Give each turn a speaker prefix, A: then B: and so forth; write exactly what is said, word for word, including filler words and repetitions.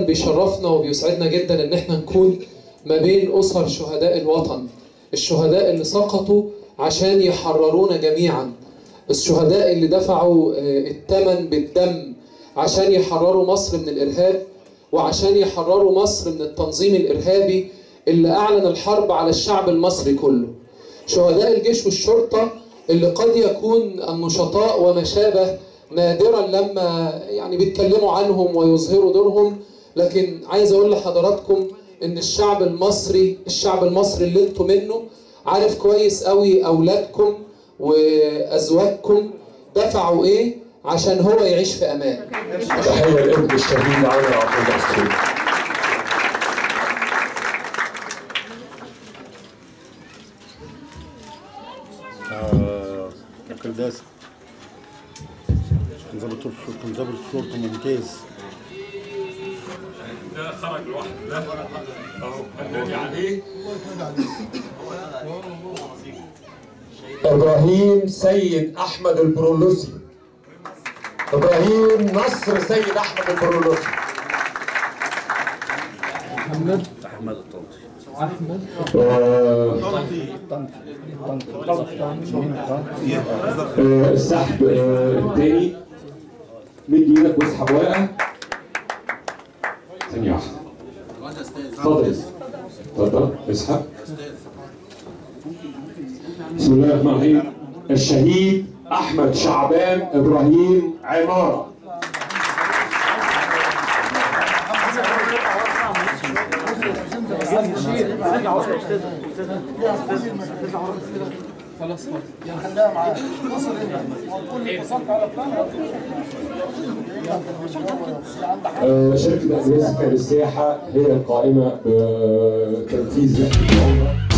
A: بيشرفنا وبيسعدنا جدا ان احنا نكون ما بين اسر شهداء الوطن، الشهداء اللي سقطوا عشان يحررونا جميعا، الشهداء اللي دفعوا الثمن بالدم عشان يحرروا مصر من الارهاب وعشان يحرروا مصر من التنظيم الارهابي اللي اعلن الحرب على الشعب المصري كله. شهداء الجيش والشرطه اللي قد يكون النشطاء وما شابه نادرا لما يعني بيتكلموا عنهم ويظهروا دورهم، لكن عايز اقول لحضراتكم ان الشعب المصري الشعب المصري اللي انتم منه عارف كويس قوي اولادكم وازواجكم دفعوا ايه عشان هو يعيش في امان.
B: تحيه لابن الشهيد عمرو عبد الباسط.
C: كرداسة كان ظابط كان ظابط شرطة ممتاز.
B: ده خرج لوحده ده اهو النادي عليه. ابراهيم سيد احمد البرولوسي. ابراهيم نصر سيد احمد البرولوسي.
C: محمد احمد الطنطي.
D: احمد
B: السحب الثاني. مد ايدك واسحب ورقه. ثانيه واحده. اتفضل اتفضل اسحب. بسم الله الرحمن الرحيم. الشهيد احمد شعبان ابراهيم عماره.
D: خلاص يلا خليها معاك. وصل هنا وكل وصلت على بلان.
B: شركه أجهزة السياحه هي القائمه بتنفيذ